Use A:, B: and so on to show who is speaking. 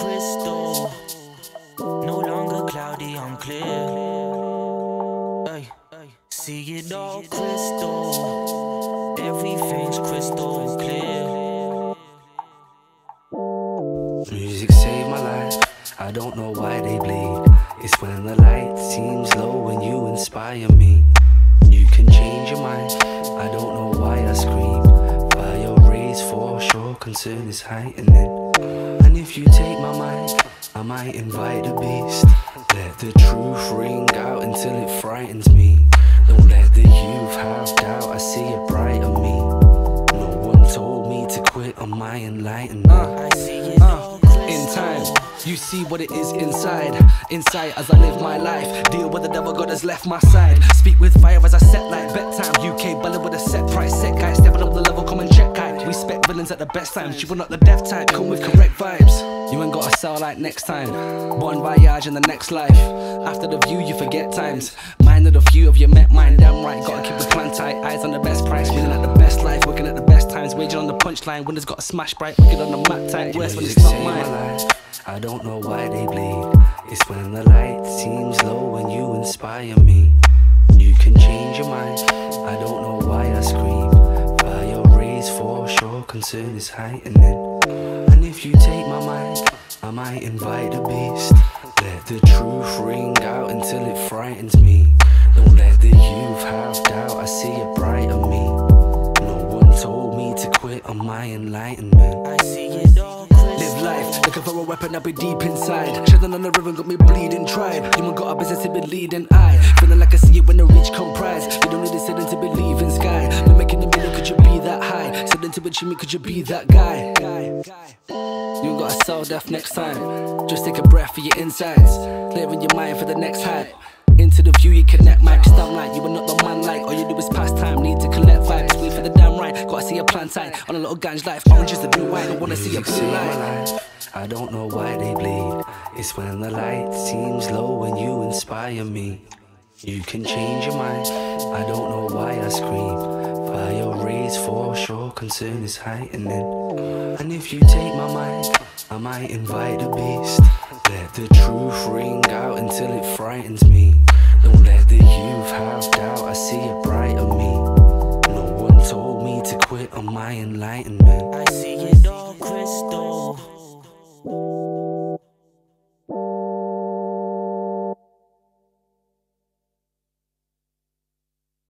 A: crystal. No longer cloudy, I'm clear. Ay, see it all crystal. Everything's crystal clear.
B: Music saved my life, I don't know why they bleed. It's when the light seems low when you inspire me. You can change your mind, I don't know why I scream. Fire rays for sure, concern is heightening. And if you take my mind, I might invite a beast. Let the truth ring out until it frightens me. Don't let the youth have doubt, I see it bright on me. No one told me to quit on my enlightenment.
A: I see it all crystal.
B: In time, you see what it is inside. Inside as I live my life. Deal with the devil, God has left my side. Speak with fire as I set light. Bedtime, UK ballad with a set price. Set guy, stepping up the level, come and check guy. We spec villains at the best times. You were not the death type, come with correct vibes. You ain't gotta sell like next time. Bon voyage in the next life. After the view, you forget times. Mind of the few of you met mine, damn right. Gotta keep the plan tight. Eyes on the best price, feeling at the best life. Working at the best times, waging on the punchline. Winners got a smash bright, wicked on the mat tight. Worse when it's not mine. I don't know why they bleed. It's when the light seems low when you inspire me. You can change your mind, I don't know why I scream. Fire rays for sure, concern is heightening. And if you take my mind, I might invite a beast. Let the truth ring out until it frightens me. Don't let the youth have doubt, I see it bright on me. No one told me to quit on my enlightenment.
A: I see it all crystal.
B: Live life, looking for a weapon, I'll be deep inside. Shedding on the river, got me bleeding tribe. You ain't got a business to be leading, I feeling like I see it when the rich comprise. You don't need to sit in to believe in sky. No making the middle, could you be that high? Sit into a chimney, could you be that guy? You ain't gotta sell death next time. Just take a breath for your insides. Clearing your mind for the next hype. Into the view, you connect mic. Stop like you are not the man like. All you do is pastime, need to collect vibes. Wait for the damn right, gotta see a plan tight. On a little ganj life, orange is the blue wine. I wanna see a blue light. I don't know why they bleed. It's when the light seems low when you inspire me. You can change your mind, I don't know why I scream. Fire rays for sure, concern is heightening. And if you take my mind, I might invite a beast. Let the truth ring out until it frightens me. Don't let the youth have doubt, I see it bright on me. No one told me to quit on my enlightenment.
A: I see it all crystal.